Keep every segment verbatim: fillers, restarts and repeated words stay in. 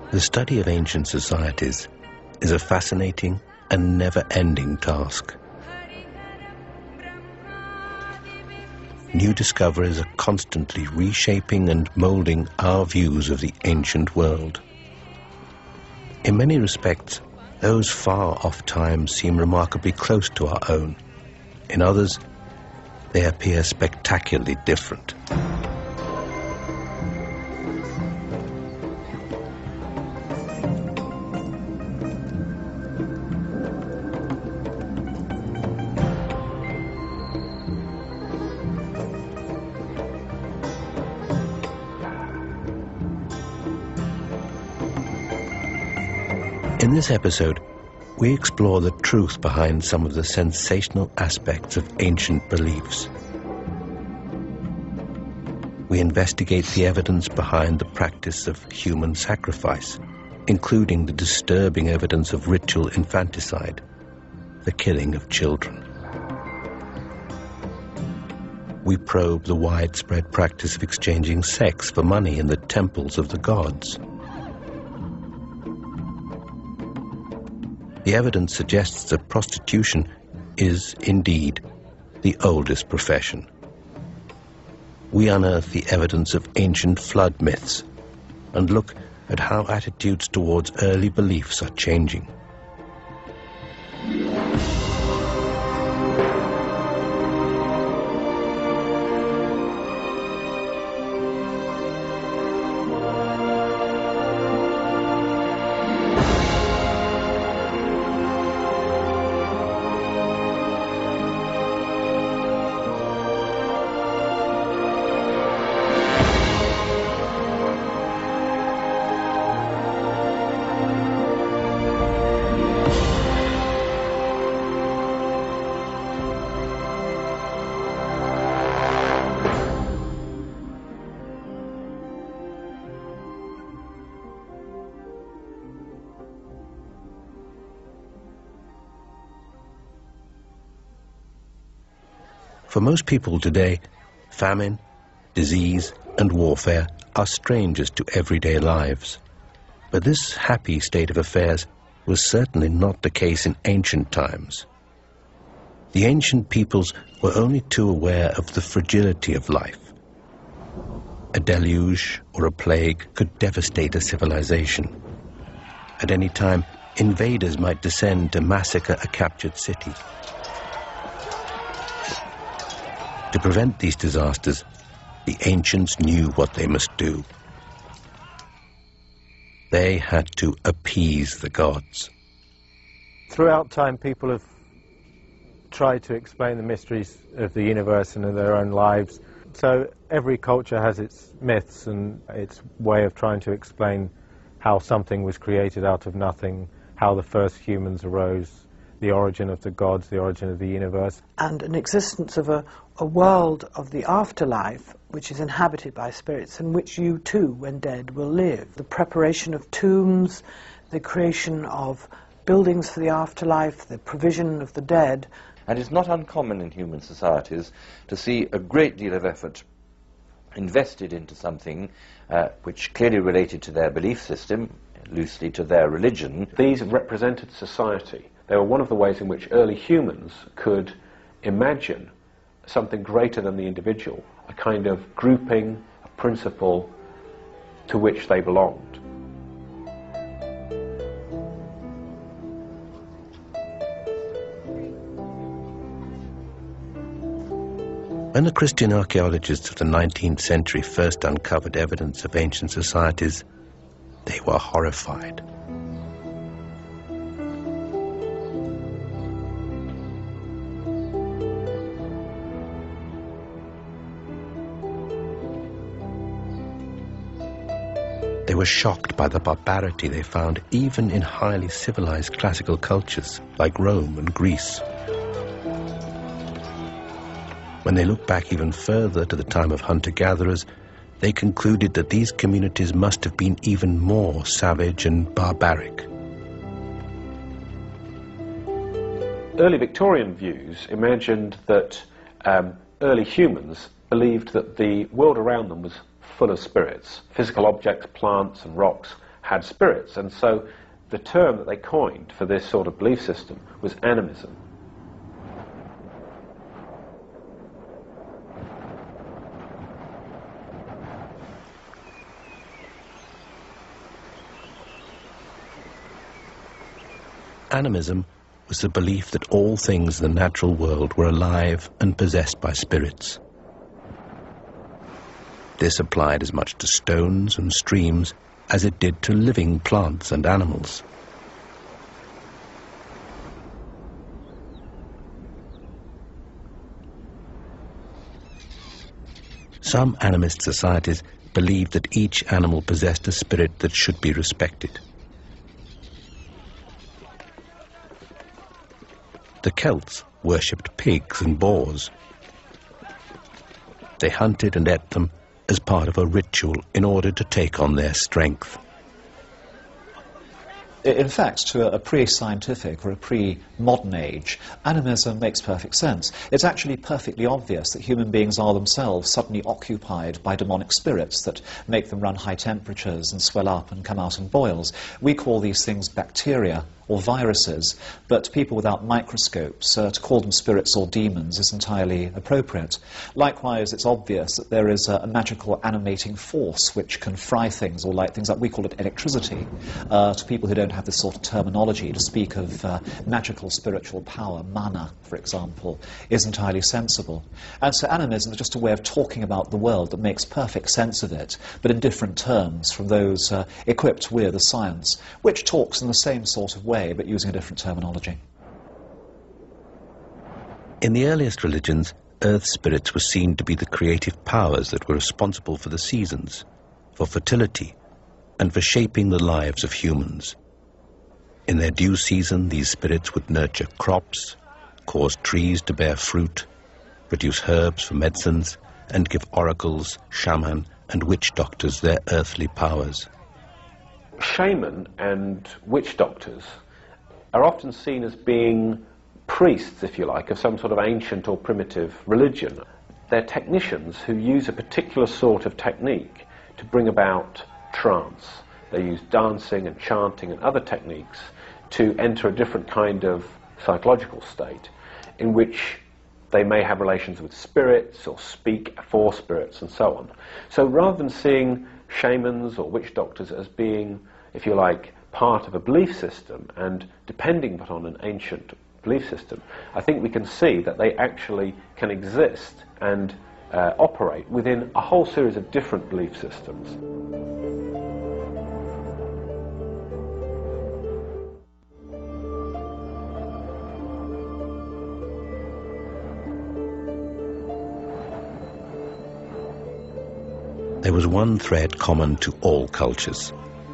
The study of ancient societies is a fascinating and never-ending task. New discoveries are constantly reshaping and moulding our views of the ancient world. In many respects, those far-off times seem remarkably close to our own. In others, they appear spectacularly different. In this episode, we explore the truth behind some of the sensational aspects of ancient beliefs. We investigate the evidence behind the practice of human sacrifice, including the disturbing evidence of ritual infanticide, the killing of children. We probe the widespread practice of exchanging sex for money in the temples of the gods. The evidence suggests that prostitution is, indeed, the oldest profession. We unearth the evidence of ancient flood myths and look at how attitudes towards early beliefs are changing. For most people today, famine, disease, and warfare are strangers to everyday lives. But this happy state of affairs was certainly not the case in ancient times. The ancient peoples were only too aware of the fragility of life. A deluge or a plague could devastate a civilization. At any time, invaders might descend to massacre a captured city. To prevent these disasters, the ancients knew what they must do. They had to appease the gods. Throughout time, people have tried to explain the mysteries of the universe and of their own lives. So every culture has its myths and its way of trying to explain how something was created out of nothing, how the first humans arose, the origin of the gods, the origin of the universe. And an existence of a, a world of the afterlife which is inhabited by spirits in which you too, when dead, will live. The preparation of tombs, the creation of buildings for the afterlife, the provision of the dead. And it's not uncommon in human societies to see a great deal of effort invested into something uh, which clearly related to their belief system, loosely to their religion. These represented society. They were one of the ways in which early humans could imagine something greater than the individual, a kind of grouping, a principle to which they belonged. When the Christian archaeologists of the nineteenth century first uncovered evidence of ancient societies, they were horrified. They were shocked by the barbarity they found even in highly civilized classical cultures like Rome and Greece. When they looked back even further to the time of hunter-gatherers, they concluded that these communities must have been even more savage and barbaric. Early Victorian views imagined that um, early humans believed that the world around them was full of spirits. Physical objects, plants and rocks had spirits. And so the term that they coined for this sort of belief system was animism. Animism was the belief that all things in the natural world were alive and possessed by spirits. This applied as much to stones and streams as it did to living plants and animals. Some animist societies believed that each animal possessed a spirit that should be respected. The Celts worshipped pigs and boars. They hunted and ate them as part of a ritual in order to take on their strength. In fact, to a pre-scientific or a pre-modern age, animism makes perfect sense. It's actually perfectly obvious that human beings are themselves suddenly occupied by demonic spirits that make them run high temperatures and swell up and come out in boils. We call these things bacteria or viruses, but people without microscopes, uh, to call them spirits or demons is entirely appropriate. Likewise, it's obvious that there is a, a magical animating force which can fry things or light things up. We call it electricity. Uh, to people who don't have this sort of terminology, to speak of uh, magical spiritual power, mana, for example, is entirely sensible. And so animism is just a way of talking about the world that makes perfect sense of it, but in different terms from those uh, equipped with a science, which talks in the same sort of way, but using a different terminology. In the earliest religions, earth spirits were seen to be the creative powers that were responsible for the seasons, for fertility, and for shaping the lives of humans. In their due season, these spirits would nurture crops, cause trees to bear fruit, produce herbs for medicines, and give oracles, shaman, and witch doctors their earthly powers. Shaman and witch doctors are often seen as being priests, if you like, of some sort of ancient or primitive religion. They're technicians who use a particular sort of technique to bring about trance. They use dancing and chanting and other techniques to enter a different kind of psychological state in which they may have relations with spirits or speak for spirits and so on. So rather than seeing shamans or witch doctors as being, if you like, part of a belief system and depending upon an ancient belief system, I think we can see that they actually can exist and uh, operate within a whole series of different belief systems. There was one thread common to all cultures.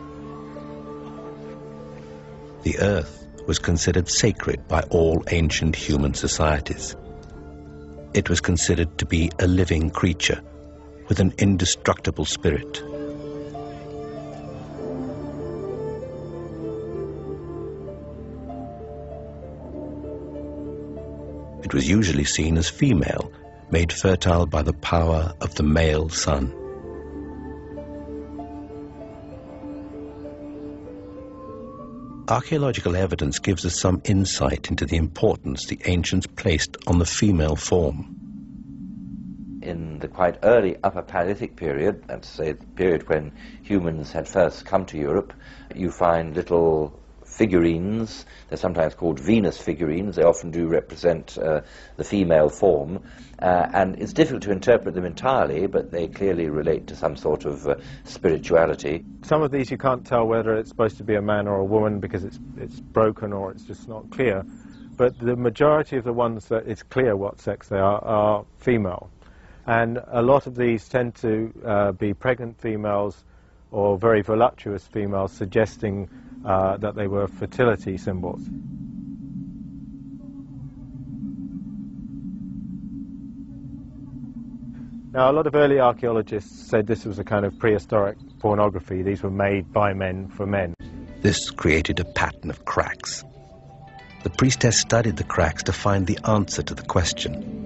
The earth was considered sacred by all ancient human societies. It was considered to be a living creature with an indestructible spirit. It was usually seen as female, made fertile by the power of the male sun. Archaeological evidence gives us some insight into the importance the ancients placed on the female form. In the quite early Upper Paleolithic period, that's to say the period when humans had first come to Europe, you find little figurines. They're sometimes called Venus figurines. They often do represent uh, the female form. Uh, and it's difficult to interpret them entirely, but they clearly relate to some sort of uh, spirituality. Some of these you can't tell whether it's supposed to be a man or a woman because it's, it's broken or it's just not clear. But the majority of the ones that it's clear what sex they are are female. And a lot of these tend to uh, be pregnant females or very voluptuous females, suggesting uh, that they were fertility symbols. Now, a lot of early archaeologists said this was a kind of prehistoric pornography. These were made by men for men. This created a pattern of cracks. The priestess studied the cracks to find the answer to the question.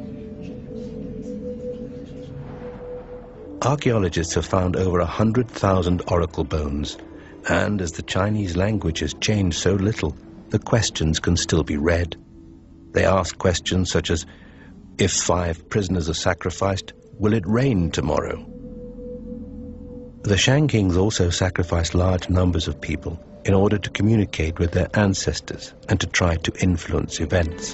Archaeologists have found over a hundred thousand oracle bones And as the Chinese language has changed so little, the questions can still be read. They ask questions such as, if five prisoners are sacrificed, will it rain tomorrow? The Shang kings also sacrificed large numbers of people in order to communicate with their ancestors and to try to influence events.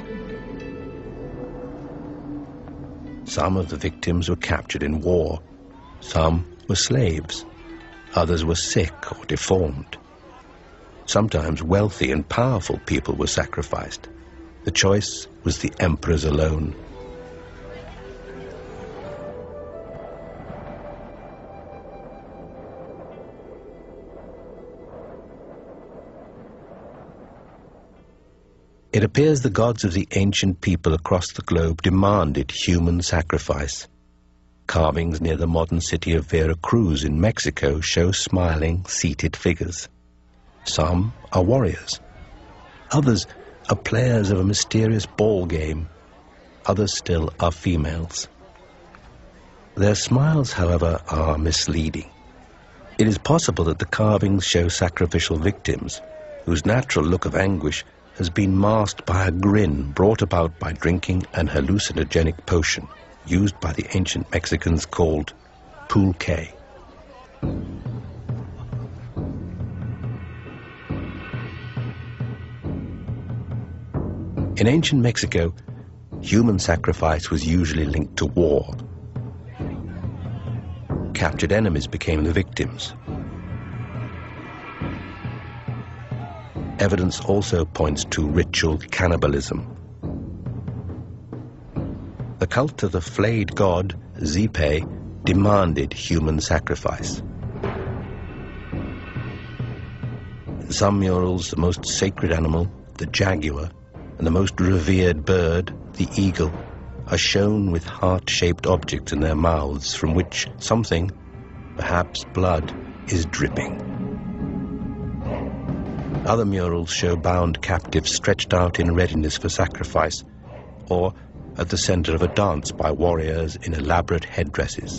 Some of the victims were captured in war. Some were slaves. Others were sick or deformed. Sometimes wealthy and powerful people were sacrificed. The choice was the emperor's alone. It appears the gods of the ancient people across the globe demanded human sacrifice. Carvings near the modern city of Veracruz in Mexico show smiling, seated figures. Some are warriors. Others are players of a mysterious ball game. Others still are females. Their smiles, however, are misleading. It is possible that the carvings show sacrificial victims whose natural look of anguish has been masked by a grin brought about by drinking an hallucinogenic potion used by the ancient Mexicans called pulque. In ancient Mexico, human sacrifice was usually linked to war. Captured enemies became the victims. Evidence also points to ritual cannibalism. The cult of the flayed god, Xipe, demanded human sacrifice. In some murals, the most sacred animal, the jaguar, and the most revered bird, the eagle, are shown with heart-shaped objects in their mouths from which something, perhaps blood, is dripping. Other murals show bound captives stretched out in readiness for sacrifice, or at the center of a dance by warriors in elaborate headdresses.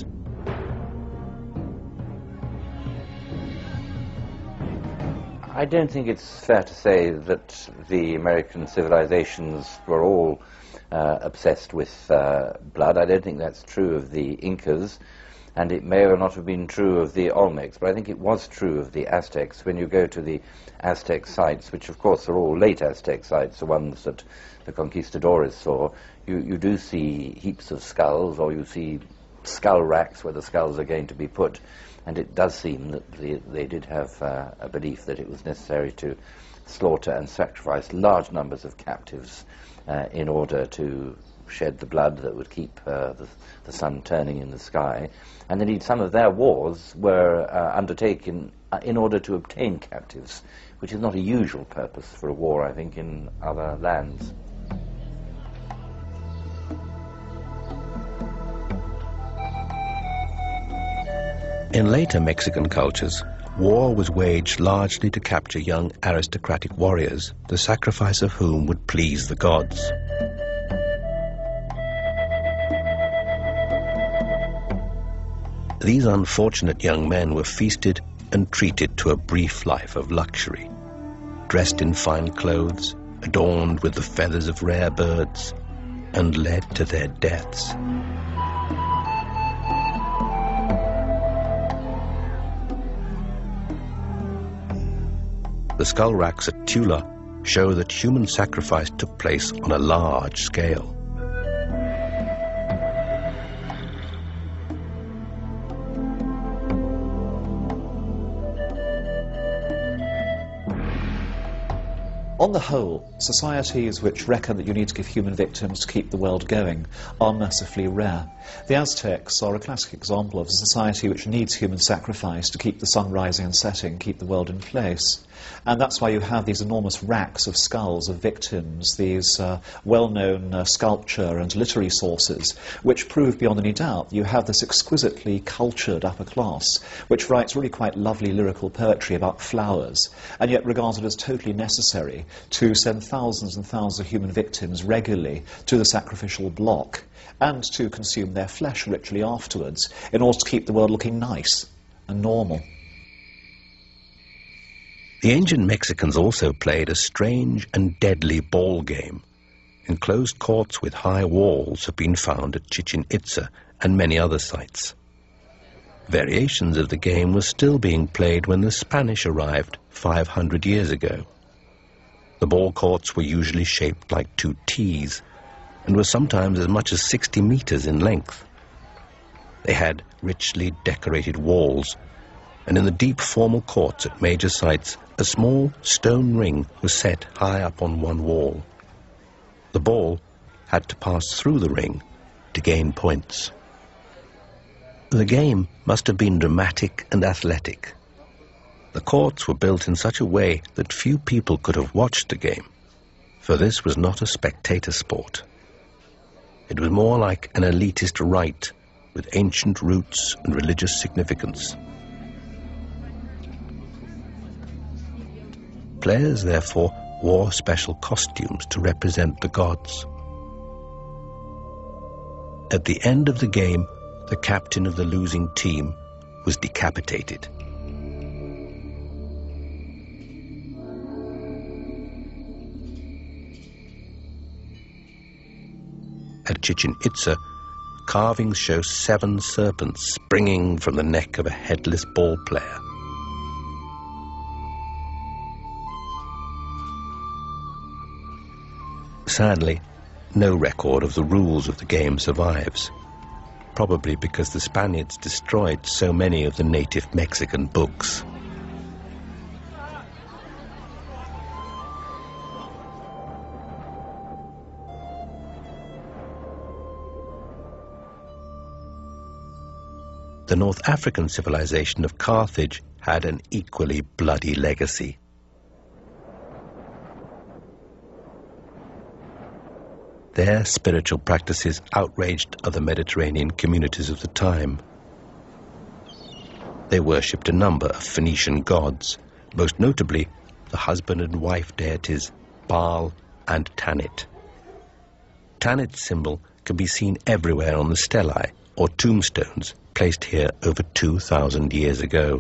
I don't think it's fair to say that the American civilizations were all uh, obsessed with uh, blood. I don't think that's true of the Incas, and it may or not have been true of the Olmecs, but I think it was true of the Aztecs. When you go to the Aztec sites, which of course are all late Aztec sites, the ones that the conquistadores saw, you, you do see heaps of skulls, or you see skull racks where the skulls are going to be put, and it does seem that they, they did have uh, a belief that it was necessary to slaughter and sacrifice large numbers of captives uh, in order to shed the blood that would keep uh, the, the sun turning in the sky. And indeed some of their wars were uh, undertaken uh, in order to obtain captives, which is not a usual purpose for a war, I think, in other lands. In later Mexican cultures, war was waged largely to capture young aristocratic warriors, the sacrifice of whom would please the gods. These unfortunate young men were feasted and treated to a brief life of luxury, dressed in fine clothes, adorned with the feathers of rare birds, and led to their deaths. The skull racks at Tula show that human sacrifice took place on a large scale. On the whole, societies which reckon that you need to give human victims to keep the world going are mercifully rare. The Aztecs are a classic example of a society which needs human sacrifice to keep the sun rising and setting, keep the world in place. And that's why you have these enormous racks of skulls of victims, these uh, well-known uh, sculpture and literary sources, which prove beyond any doubt you have this exquisitely cultured upper class, which writes really quite lovely lyrical poetry about flowers, and yet regards it as totally necessary to send thousands and thousands of human victims regularly to the sacrificial block, and to consume their flesh ritually afterwards, in order to keep the world looking nice and normal. The ancient Mexicans also played a strange and deadly ball game. Enclosed courts with high walls have been found at Chichen Itza and many other sites. Variations of the game were still being played when the Spanish arrived five hundred years ago. The ball courts were usually shaped like two T's and were sometimes as much as sixty meters in length. They had richly decorated walls, and in the deep formal courts at major sites, a small stone ring was set high up on one wall. The ball had to pass through the ring to gain points. The game must have been dramatic and athletic. The courts were built in such a way that few people could have watched the game, for this was not a spectator sport. It was more like an elitist rite with ancient roots and religious significance. Players, therefore, wore special costumes to represent the gods. At the end of the game, the captain of the losing team was decapitated. At Chichen Itza, carvings show seven serpents springing from the neck of a headless ball player. Sadly, no record of the rules of the game survives, probably because the Spaniards destroyed so many of the native Mexican books. The North African civilization of Carthage had an equally bloody legacy. Their spiritual practices outraged other Mediterranean communities of the time. They worshipped a number of Phoenician gods, most notably the husband and wife deities Baal and Tanit. Tanit's symbol can be seen everywhere on the stelae, or tombstones, placed here over two thousand years ago.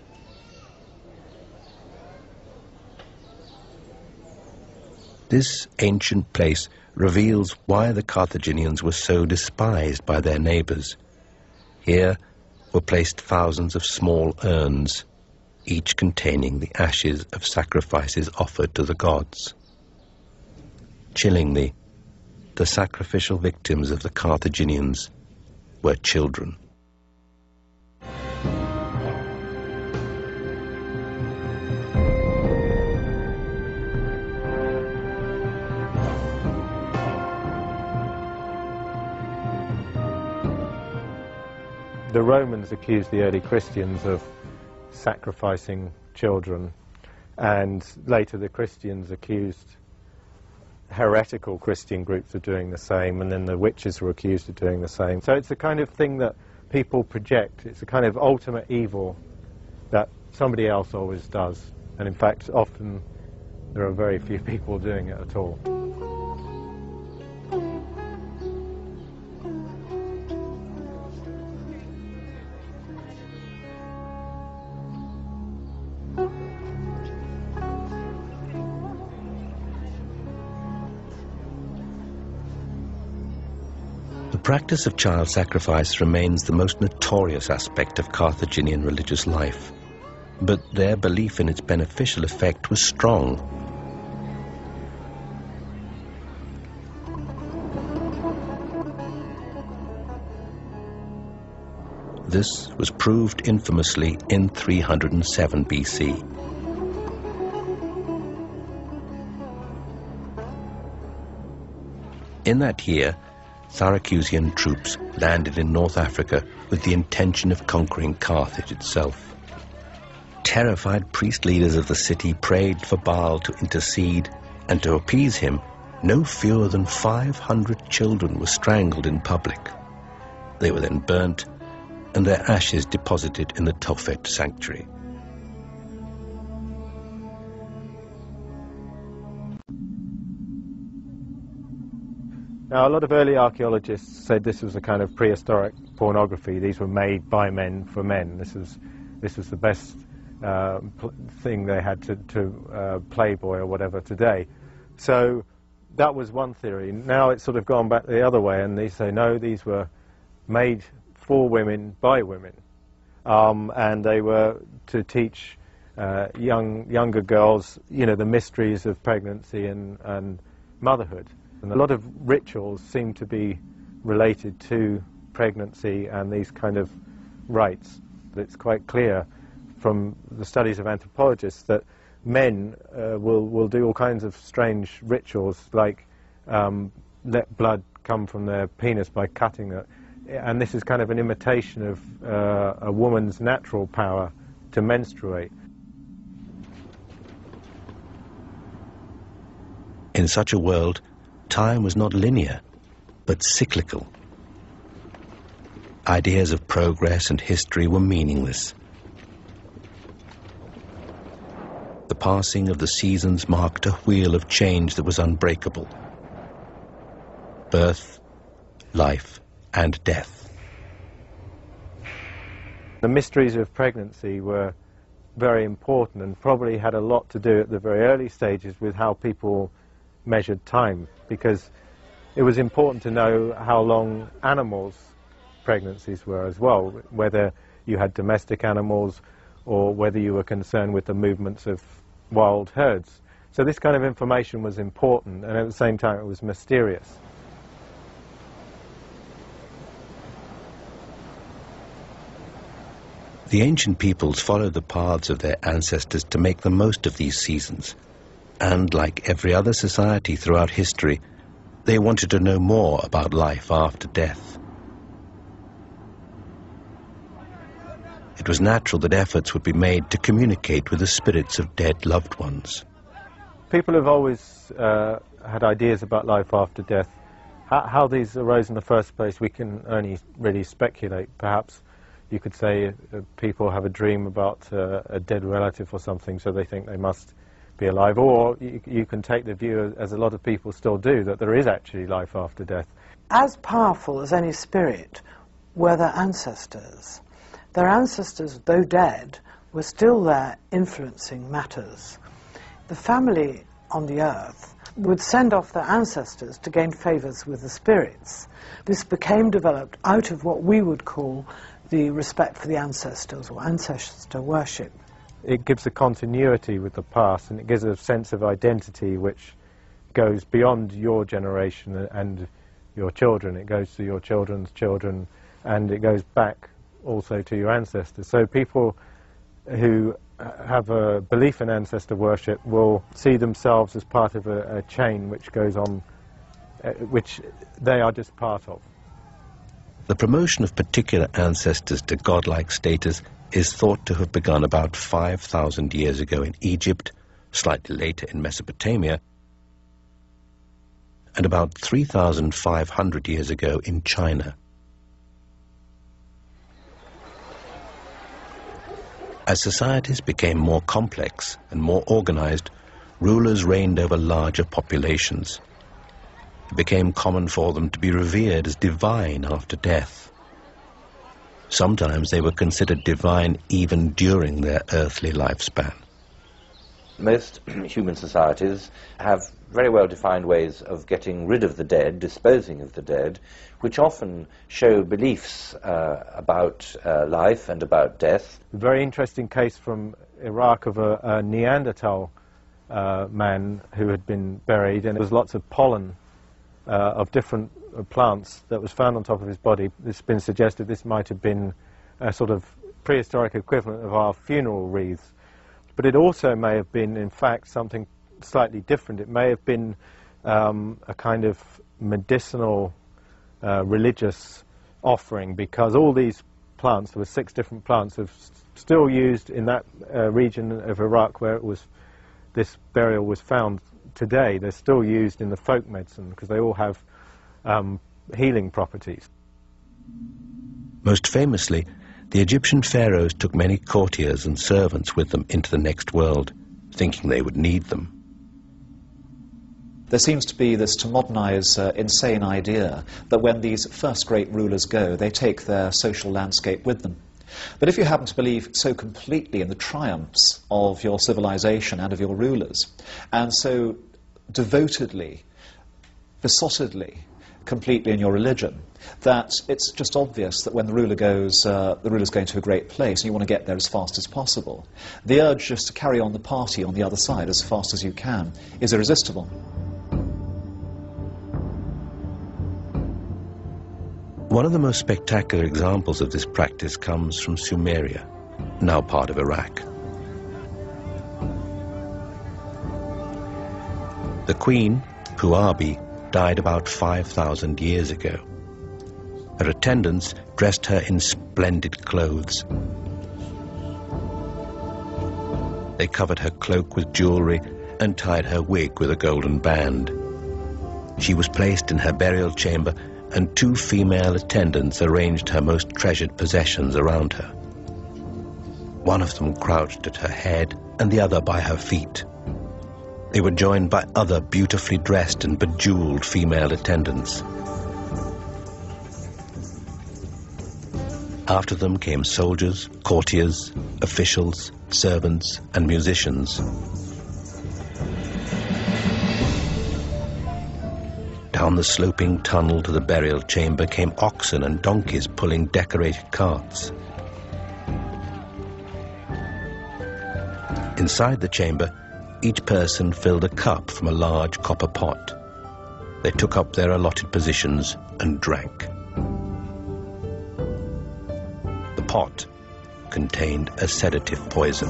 This ancient place reveals why the Carthaginians were so despised by their neighbors. Here were placed thousands of small urns, each containing the ashes of sacrifices offered to the gods. Chillingly, the sacrificial victims of the Carthaginians were children. The Romans accused the early Christians of sacrificing children, and later the Christians accused heretical Christian groups of doing the same, and then the witches were accused of doing the same. So it's the kind of thing that people project. It's a kind of ultimate evil that somebody else always does, and in fact often there are very few people doing it at all. The practice of child sacrifice remains the most notorious aspect of Carthaginian religious life, but their belief in its beneficial effect was strong. This was proved infamously in three hundred seven B C. In that year, Syracusan troops landed in North Africa with the intention of conquering Carthage itself. Terrified priest leaders of the city prayed for Baal to intercede, and to appease him, no fewer than five hundred children were strangled in public. They were then burnt, and their ashes deposited in the Tophet sanctuary. Now, a lot of early archaeologists said this was a kind of prehistoric pornography. These were made by men for men. This was, this was the best uh, thing they had to, to uh, Playboy or whatever today. So that was one theory. Now it's sort of gone back the other way, and they say, no, these were made for women by women. Um, and they were to teach uh, young, younger girls, you know, the mysteries of pregnancy and, and motherhood. And a lot of rituals seem to be related to pregnancy and these kind of rites. It's quite clear from the studies of anthropologists that men uh, will, will do all kinds of strange rituals, like um, let blood come from their penis by cutting it. And this is kind of an imitation of uh, a woman's natural power to menstruate. In such a world, time was not linear, but cyclical. Ideas of progress and history were meaningless. The passing of the seasons marked a wheel of change that was unbreakable. Birth, life, and death. The mysteries of pregnancy were very important and probably had a lot to do at the very early stages with how people measured time, because it was important to know how long animals' pregnancies were as well, whether you had domestic animals or whether you were concerned with the movements of wild herds. So this kind of information was important, and at the same time it was mysterious. The ancient peoples followed the paths of their ancestors to make the most of these seasons, and like every other society throughout history, they wanted to know more about life after death. It was natural that efforts would be made to communicate with the spirits of dead loved ones. People have always uh, had ideas about life after death. How, how these arose in the first place, we can only really speculate. Perhaps you could say uh, people have a dream about uh, a dead relative or something, so they think they must be alive. Or you, you can take the view, as a lot of people still do, that there is actually life after death. As powerful as any spirit were their ancestors. Their ancestors, though dead, were still there influencing matters. The family on the earth would send off their ancestors to gain favours with the spirits. This became developed out of what we would call the respect for the ancestors, or ancestor worship. It gives a continuity with the past, and it gives a sense of identity which goes beyond your generation and your children. It goes to your children's children, and it goes back also to your ancestors. So people who have a belief in ancestor worship will see themselves as part of a, a chain which goes on, uh, which they are just part of. The promotion of particular ancestors to godlike status is thought to have begun about five thousand years ago in Egypt, slightly later in Mesopotamia, and about three thousand five hundred years ago in China. As societies became more complex and more organized, rulers reigned over larger populations. It became common for them to be revered as divine after death. Sometimes they were considered divine even during their earthly lifespan. Most human societies have very well-defined ways of getting rid of the dead, disposing of the dead, which often show beliefs uh, about uh, life and about death. A very interesting case from Iraq of a, a Neanderthal uh, man who had been buried, and there was lots of pollen uh, of different uh, plants that was found on top of his body. It's been suggested this might have been a sort of prehistoric equivalent of our funeral wreaths. But it also may have been, in fact, something slightly different. It may have been um, a kind of medicinal, uh, religious offering, because all these plants, there were six different plants, are still used in that uh, region of Iraq where it was, this burial was found today. They're still used in the folk medicine because they all have um, healing properties. Most famously, the Egyptian pharaohs took many courtiers and servants with them into the next world, thinking they would need them. There seems to be this, to modernize, uh, insane idea that when these first great rulers go, they take their social landscape with them. But if you happen to believe so completely in the triumphs of your civilization and of your rulers, and so devotedly, besottedly, completely in your religion, that it's just obvious that when the ruler goes, uh, the ruler's going to a great place and you want to get there as fast as possible, the urge just to carry on the party on the other side as fast as you can is irresistible. One of the most spectacular examples of this practice comes from Sumeria, now part of Iraq. The queen, Puabi, died about five thousand years ago. Her attendants dressed her in splendid clothes. They covered her cloak with jewelry and tied her wig with a golden band. She was placed in her burial chamber, and two female attendants arranged her most treasured possessions around her. One of them crouched at her head and the other by her feet. They were joined by other beautifully dressed and bejeweled female attendants. After them came soldiers, courtiers, officials, servants, and musicians. Down the sloping tunnel to the burial chamber came oxen and donkeys pulling decorated carts. Inside the chamber, each person filled a cup from a large copper pot. They took up their allotted positions and drank. The pot contained a sedative poison.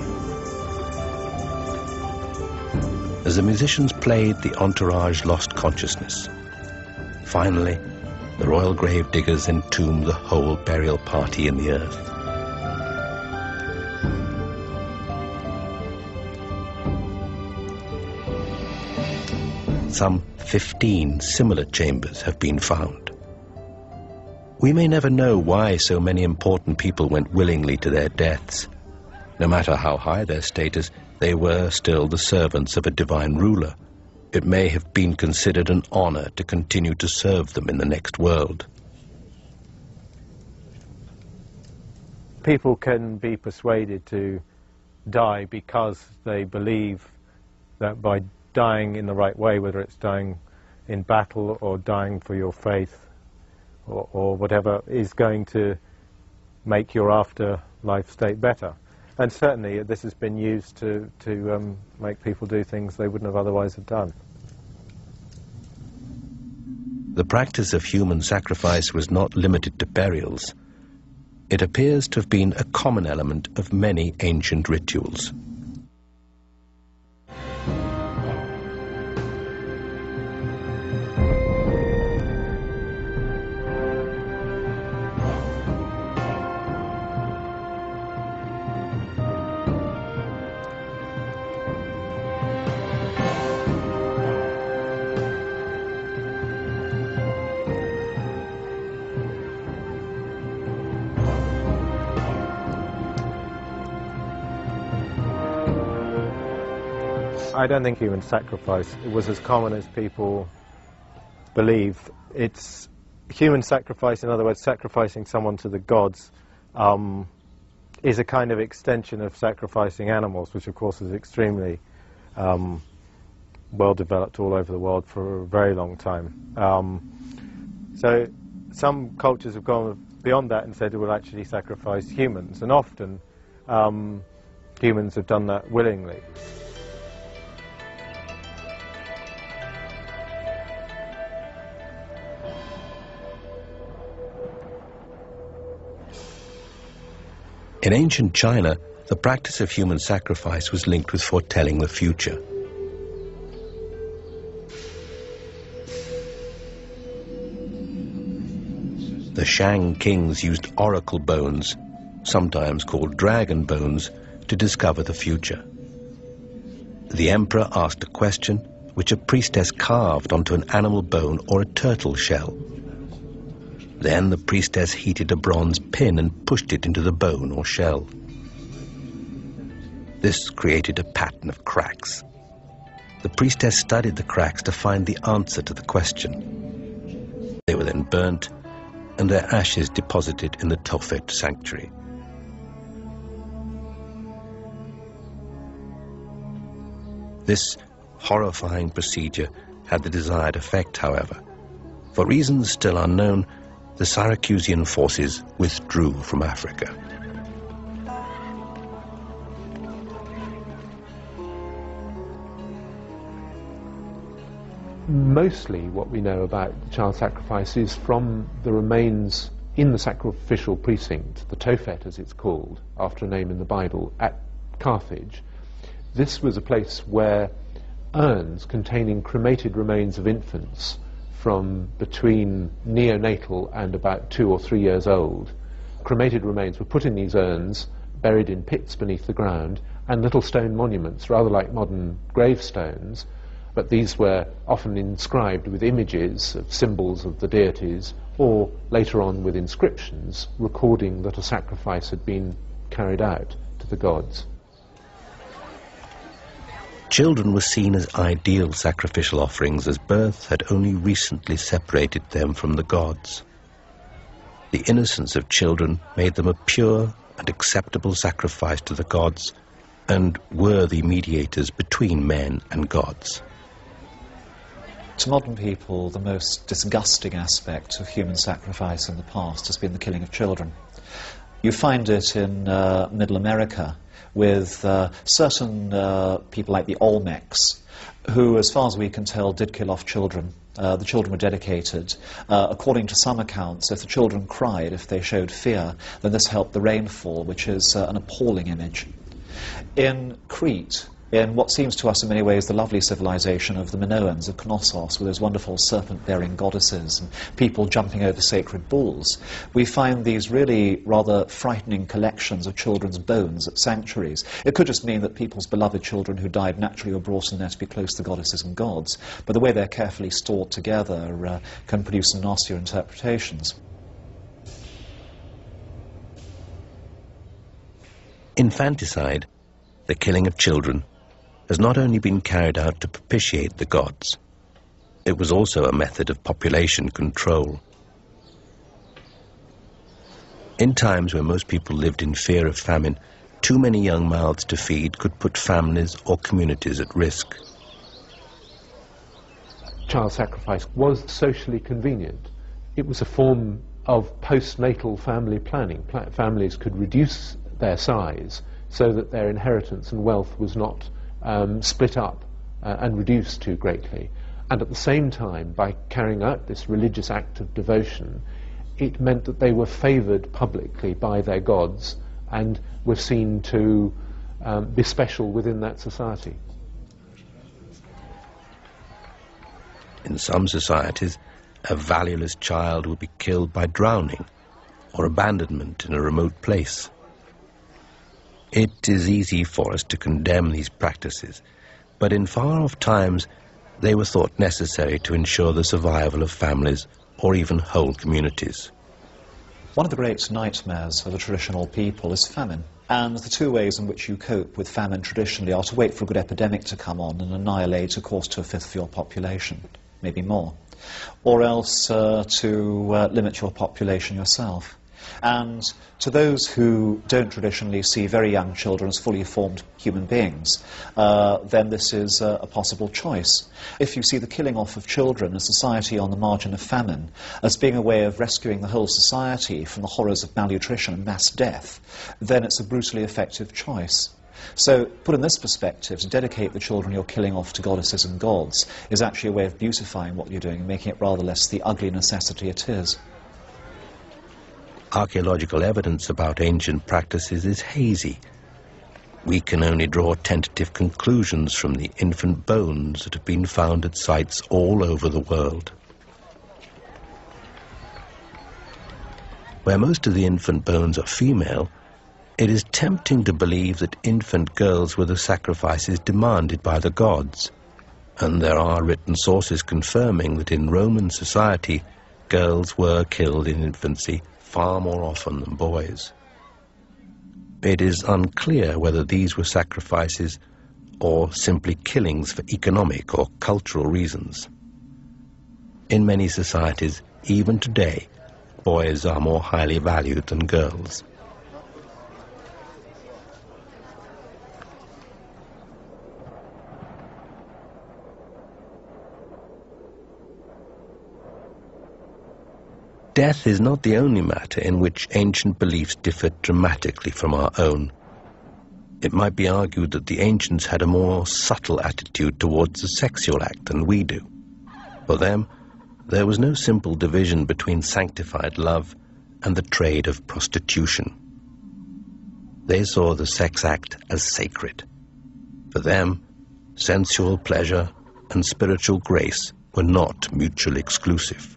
As the musicians played, the entourage lost consciousness. Finally, the royal grave diggers entombed the whole burial party in the earth. Some fifteen similar chambers have been found. We may never know why so many important people went willingly to their deaths. No matter how high their status, they were still the servants of a divine ruler. It may have been considered an honor to continue to serve them in the next world. People can be persuaded to die because they believe that by dying in the right way, whether it's dying in battle or dying for your faith or, or whatever, is going to make your afterlife state better. And certainly this has been used to, to um, make people do things they wouldn't have otherwise have done. The practice of human sacrifice was not limited to burials. It appears to have been a common element of many ancient rituals. I don't think human sacrifice was as common as people believe. It's human sacrifice, in other words, sacrificing someone to the gods, um, is a kind of extension of sacrificing animals, which of course is extremely um, well developed all over the world for a very long time. Um, so some cultures have gone beyond that and said it will actually sacrifice humans, and often um, humans have done that willingly. In ancient China, the practice of human sacrifice was linked with foretelling the future. The Shang kings used oracle bones, sometimes called dragon bones, to discover the future. The emperor asked a question, which a priestess carved onto an animal bone or a turtle shell. Then the priestess heated a bronze pin and pushed it into the bone or shell. This created a pattern of cracks. The priestess studied the cracks to find the answer to the question. They were then burnt and their ashes deposited in the Tophet sanctuary. This horrifying procedure had the desired effect, however. For reasons still unknown, the Syracusan forces withdrew from Africa. Mostly what we know about child sacrifice is from the remains in the sacrificial precinct, the Tophet as it's called, after a name in the Bible, at Carthage. This was a place where urns containing cremated remains of infants from between neonatal and about two or three years old. Cremated remains were put in these urns, buried in pits beneath the ground, and little stone monuments, rather like modern gravestones, but these were often inscribed with images of symbols of the deities, or later on with inscriptions recording that a sacrifice had been carried out to the gods. Children were seen as ideal sacrificial offerings, as birth had only recently separated them from the gods. The innocence of children made them a pure and acceptable sacrifice to the gods, and worthy mediators between men and gods. To modern people, the most disgusting aspect of human sacrifice in the past has been the killing of children. You find it in uh, Middle America, with uh, certain uh, people like the Olmecs, who, as far as we can tell, did kill off children. Uh, the children were dedicated. Uh, according to some accounts, if the children cried, if they showed fear, then this helped the rainfall, which is uh, an appalling image. In Crete, in what seems to us in many ways the lovely civilization of the Minoans of Knossos, with those wonderful serpent-bearing goddesses and people jumping over sacred bulls, we find these really rather frightening collections of children's bones at sanctuaries. It could just mean that people's beloved children who died naturally were brought in there to be close to the goddesses and gods, but the way they're carefully stored together uh, can produce some nastier interpretations. Infanticide, the killing of children, has not only been carried out to propitiate the gods, it was also a method of population control. In times when most people lived in fear of famine, too many young mouths to feed could put families or communities at risk. Child sacrifice was socially convenient. It was a form of postnatal family planning. Pla- families could reduce their size so that their inheritance and wealth was not Um, split up uh, and reduced too greatly. And at the same time, by carrying out this religious act of devotion, it meant that they were favoured publicly by their gods and were seen to um, be special within that society. In some societies, a valueless child would be killed by drowning or abandonment in a remote place. It is easy for us to condemn these practices, but in far-off times they were thought necessary to ensure the survival of families or even whole communities. One of the great nightmares for the traditional people is famine. And the two ways in which you cope with famine traditionally are to wait for a good epidemic to come on and annihilate, of course, to a fifth of your population, maybe more, or else uh, to uh, limit your population yourself. And to those who don't traditionally see very young children as fully formed human beings, uh, then this is uh, a possible choice. If you see the killing off of children, a society on the margin of famine, as being a way of rescuing the whole society from the horrors of malnutrition and mass death, then it's a brutally effective choice. So, put in this perspective, to dedicate the children you're killing off to goddesses and gods is actually a way of beautifying what you're doing and making it rather less the ugly necessity it is. Archaeological evidence about ancient practices is hazy. We can only draw tentative conclusions from the infant bones that have been found at sites all over the world. Where most of the infant bones are female, it is tempting to believe that infant girls were the sacrifices demanded by the gods, and there are written sources confirming that in Roman society, girls were killed in infancy far more often than boys. It is unclear whether these were sacrifices or simply killings for economic or cultural reasons. In many societies, even today, boys are more highly valued than girls. Death is not the only matter in which ancient beliefs differed dramatically from our own. It might be argued that the ancients had a more subtle attitude towards the sexual act than we do. For them, there was no simple division between sanctified love and the trade of prostitution. They saw the sex act as sacred. For them, sensual pleasure and spiritual grace were not mutually exclusive.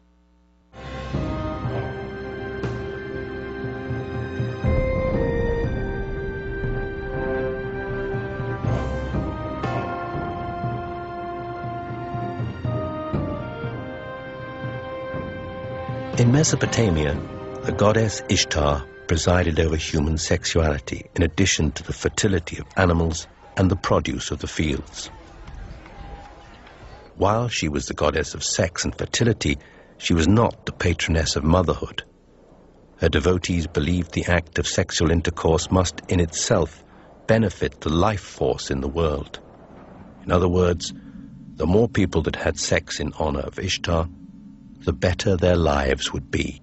In Mesopotamia, the goddess Ishtar presided over human sexuality in addition to the fertility of animals and the produce of the fields. While she was the goddess of sex and fertility, she was not the patroness of motherhood. Her devotees believed the act of sexual intercourse must in itself benefit the life force in the world. In other words, the more people that had sex in honor of Ishtar, the better their lives would be.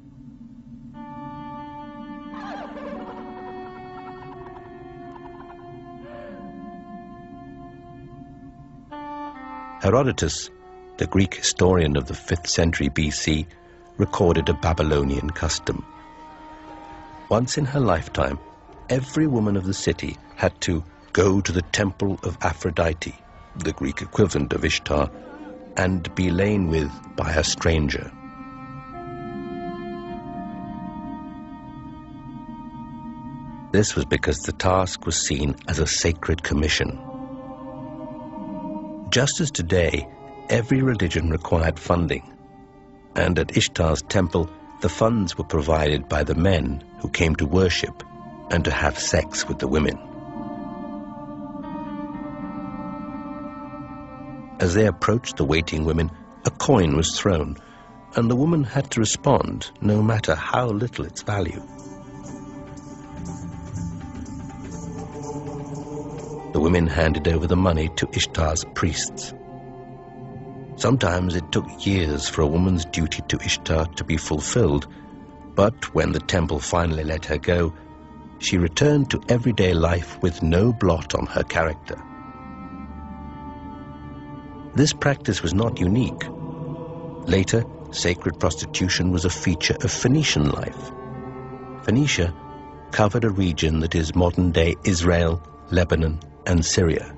Herodotus, the Greek historian of the fifth century B C, recorded a Babylonian custom. Once in her lifetime, every woman of the city had to go to the temple of Aphrodite, the Greek equivalent of Ishtar, and be lain with by a stranger. This was because the task was seen as a sacred commission. Just as today, every religion required funding, and at Ishtar's temple, the funds were provided by the men who came to worship and to have sex with the women. As they approached the waiting women, a coin was thrown, and the woman had to respond, no matter how little its value. The women handed over the money to Ishtar's priests. Sometimes it took years for a woman's duty to Ishtar to be fulfilled, but when the temple finally let her go, she returned to everyday life with no blot on her character. This practice was not unique. Later, sacred prostitution was a feature of Phoenician life. Phoenicia covered a region that is modern-day Israel, Lebanon, and Syria.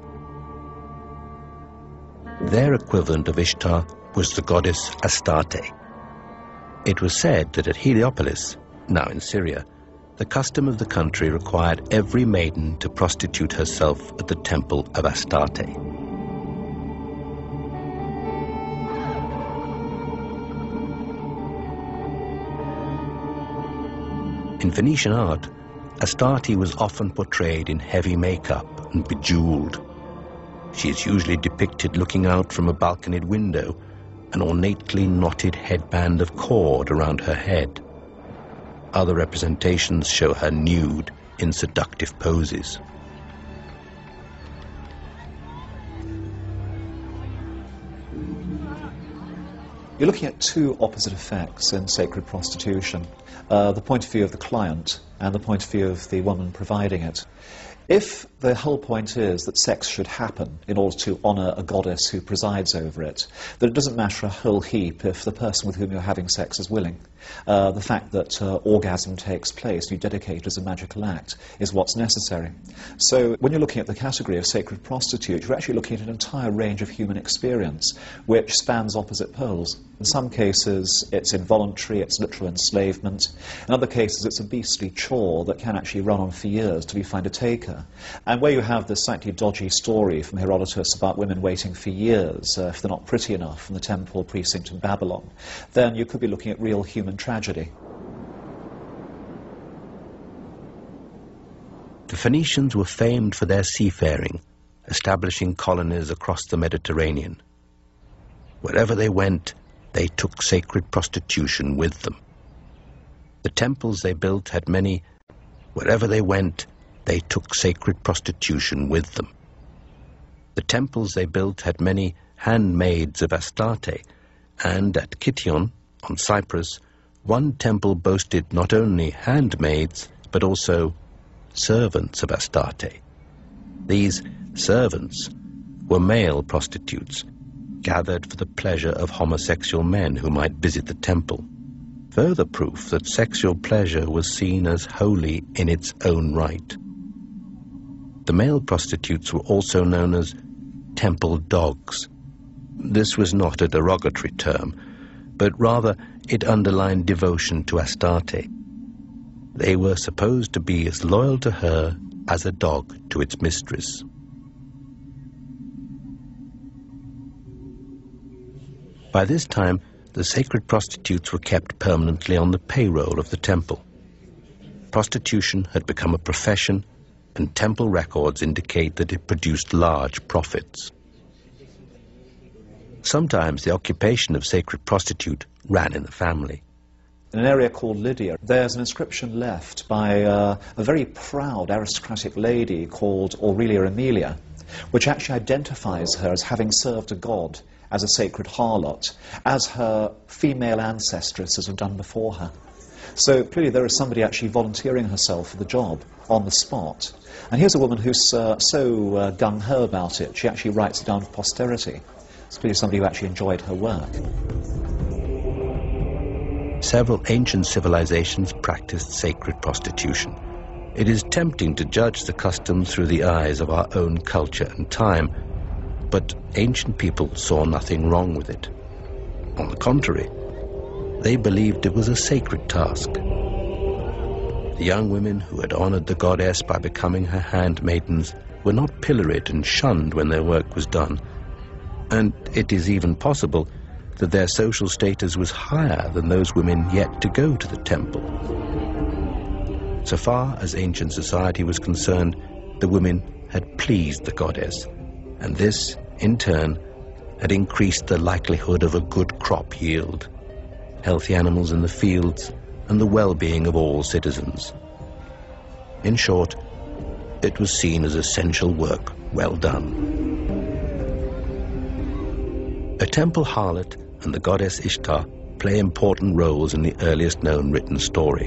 Their equivalent of Ishtar was the goddess Astarte. It was said that at Heliopolis, now in Syria, the custom of the country required every maiden to prostitute herself at the temple of Astarte. In Phoenician art, Astarte was often portrayed in heavy makeup and bejeweled. She is usually depicted looking out from a balconied window, an ornately knotted headband of cord around her head. Other representations show her nude in seductive poses. You're looking at two opposite effects in sacred prostitution, uh, the point of view of the client and the point of view of the woman providing it. If the whole point is that sex should happen in order to honour a goddess who presides over it, then it doesn't matter a whole heap if the person with whom you're having sex is willing. Uh, the fact that uh, orgasm takes place, you dedicate it as a magical act, is what's necessary. So when you're looking at the category of sacred prostitute, you're actually looking at an entire range of human experience which spans opposite poles. In some cases it's involuntary, it's literal enslavement. In other cases it's a beastly chore that can actually run on for years till you find a taker. And where you have this slightly dodgy story from Herodotus about women waiting for years uh, if they're not pretty enough in the temple precinct in Babylon, then you could be looking at real human tragedy. The Phoenicians were famed for their seafaring, establishing colonies across the Mediterranean. Wherever they went, they took sacred prostitution with them. The temples they built had many. Wherever they went, they took sacred prostitution with them. The temples they built had many handmaids of Astarte, and at Kition, on Cyprus, one temple boasted not only handmaids, but also servants of Astarte. These servants were male prostitutes, gathered for the pleasure of homosexual men who might visit the temple. Further proof that sexual pleasure was seen as holy in its own right. The male prostitutes were also known as temple dogs. This was not a derogatory term, but rather it underlined devotion to Astarte. They were supposed to be as loyal to her as a dog to its mistress. By this time, the sacred prostitutes were kept permanently on the payroll of the temple. Prostitution had become a profession, and temple records indicate that it produced large profits. Sometimes the occupation of sacred prostitute ran in the family. In an area called Lydia, there's an inscription left by uh, a very proud aristocratic lady called Aurelia Amelia, which actually identifies her as having served a god as a sacred harlot, as her female ancestresses have done before her. So clearly there is somebody actually volunteering herself for the job on the spot. And here's a woman who's uh, so uh, gung-ho about it, she actually writes it down for posterity. It's clearly somebody who actually enjoyed her work. Several ancient civilizations practiced sacred prostitution. It is tempting to judge the custom through the eyes of our own culture and time, but ancient people saw nothing wrong with it. On the contrary, they believed it was a sacred task. The young women who had honored the goddess by becoming her handmaidens were not pilloried and shunned when their work was done, and it is even possible that their social status was higher than those women yet to go to the temple. So far as ancient society was concerned, the women had pleased the goddess, and this, in turn, had increased the likelihood of a good crop yield, healthy animals in the fields, and the well-being of all citizens. In short, it was seen as essential work well done. A temple harlot and the goddess Ishtar play important roles in the earliest known written story.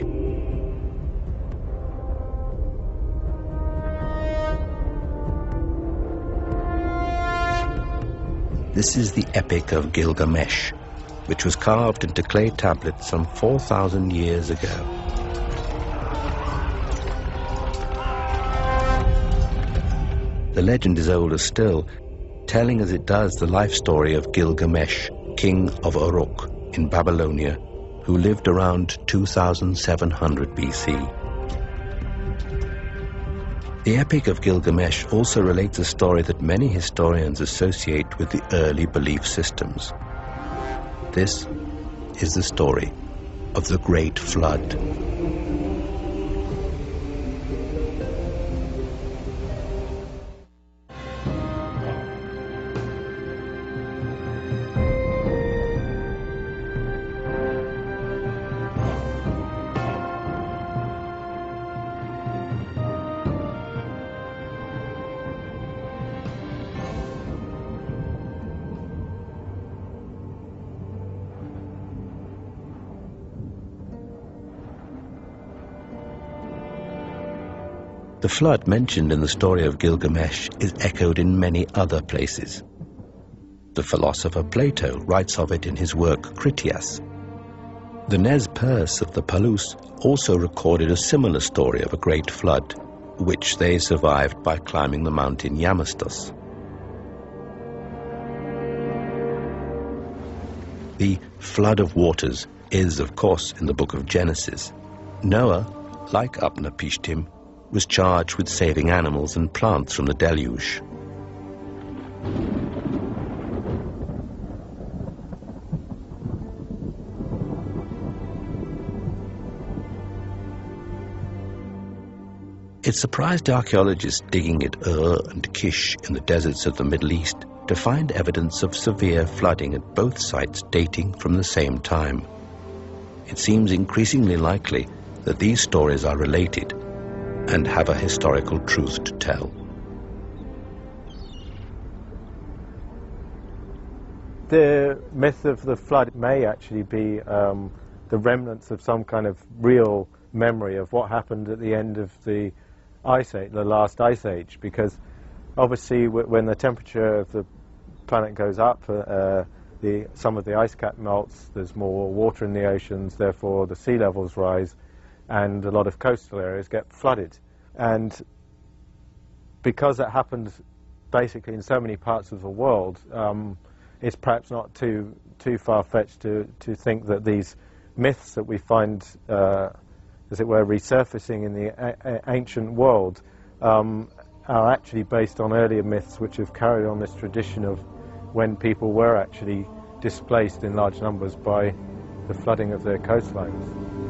This is the Epic of Gilgamesh, which was carved into clay tablets some four thousand years ago. The legend is older still, telling as it does the life story of Gilgamesh, king of Uruk in Babylonia, who lived around two thousand seven hundred B C. The Epic of Gilgamesh also relates a story that many historians associate with the early belief systems. This is the story of the Great Flood. The flood mentioned in the story of Gilgamesh is echoed in many other places. The philosopher Plato writes of it in his work Critias. The Nez Perce of the Palouse also recorded a similar story of a great flood, which they survived by climbing the mountain Yamastos. The flood of waters is, of course, in the book of Genesis. Noah, like Upnapishtim, was charged with saving animals and plants from the deluge. It surprised archaeologists digging at Ur and Kish in the deserts of the Middle East to find evidence of severe flooding at both sites dating from the same time. It seems increasingly likely that these stories are related and have a historical truth to tell. The myth of the flood may actually be um, the remnants of some kind of real memory of what happened at the end of the ice age, the last ice age, because obviously w when the temperature of the planet goes up, uh, the, some of the ice cap melts, there's more water in the oceans, therefore the sea levels rise, and a lot of coastal areas get flooded. And because that happened basically in so many parts of the world, um, it's perhaps not too too far-fetched to, to think that these myths that we find, uh, as it were, resurfacing in the a a ancient world um, are actually based on earlier myths which have carried on this tradition of when people were actually displaced in large numbers by the flooding of their coastlines.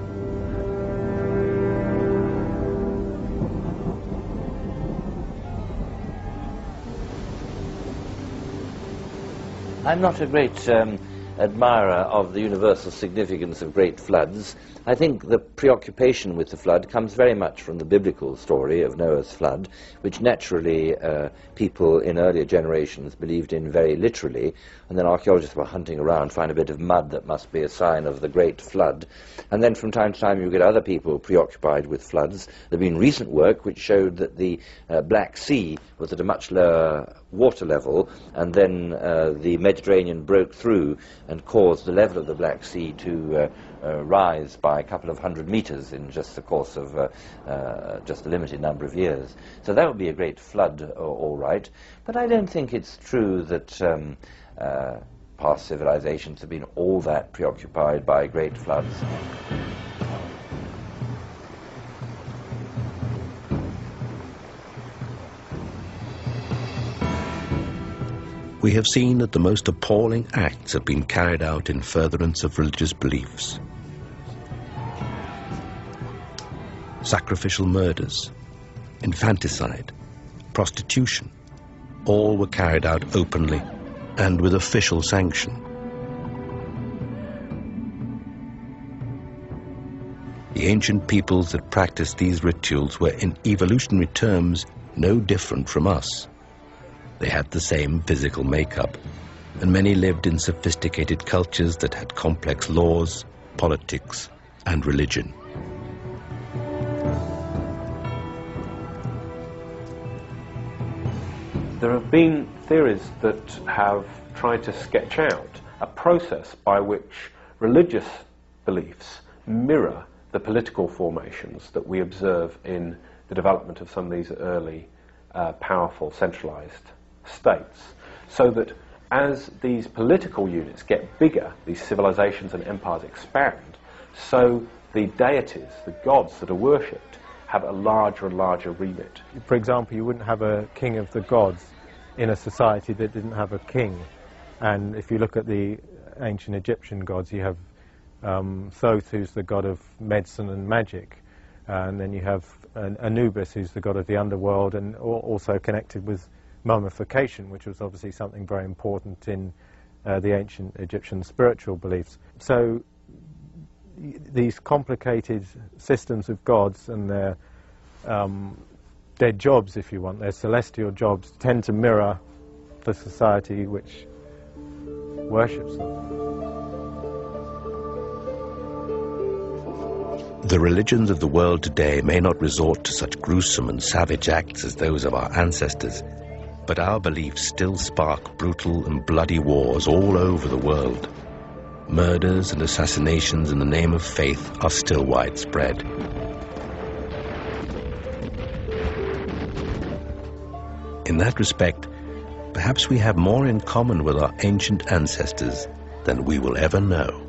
I'm not a great um, admirer of the universal significance of great floods. I think the preoccupation with the flood comes very much from the biblical story of Noah's flood, which naturally uh, people in earlier generations believed in very literally, and then archaeologists were hunting around, find a bit of mud that must be a sign of the great flood. And then from time to time you get other people preoccupied with floods. There have been recent work which showed that the uh, Black Sea was at a much lower water level, and then uh, the Mediterranean broke through and caused the level of the Black Sea to uh, uh, rise by a couple of hundred meters in just the course of uh, uh, just a limited number of years. So that would be a great flood, uh, all right. But I don't think it's true that um, uh, past civilizations have been all that preoccupied by great floods. We have seen that the most appalling acts have been carried out in furtherance of religious beliefs. Sacrificial murders, infanticide, prostitution, all were carried out openly and with official sanction. The ancient peoples that practiced these rituals were in evolutionary terms no different from us. They had the same physical makeup, and many lived in sophisticated cultures that had complex laws, politics, and religion. There have been theories that have tried to sketch out a process by which religious beliefs mirror the political formations that we observe in the development of some of these early uh, powerful centralized states, so that as these political units get bigger, these civilizations and empires expand, so the deities, the gods that are worshipped, have a larger and larger remit. For example, you wouldn't have a king of the gods in a society that didn't have a king. And if you look at the ancient Egyptian gods, you have um, Thoth, who's the god of medicine and magic, and then you have an Anubis, who's the god of the underworld, and also connected with mummification, which was obviously something very important in uh, the ancient Egyptian spiritual beliefs. So these complicated systems of gods and their um, their jobs, if you want, their celestial jobs, tend to mirror the society which worships them. The religions of the world today may not resort to such gruesome and savage acts as those of our ancestors, but our beliefs still spark brutal and bloody wars all over the world. Murders and assassinations in the name of faith are still widespread. In that respect, perhaps we have more in common with our ancient ancestors than we will ever know.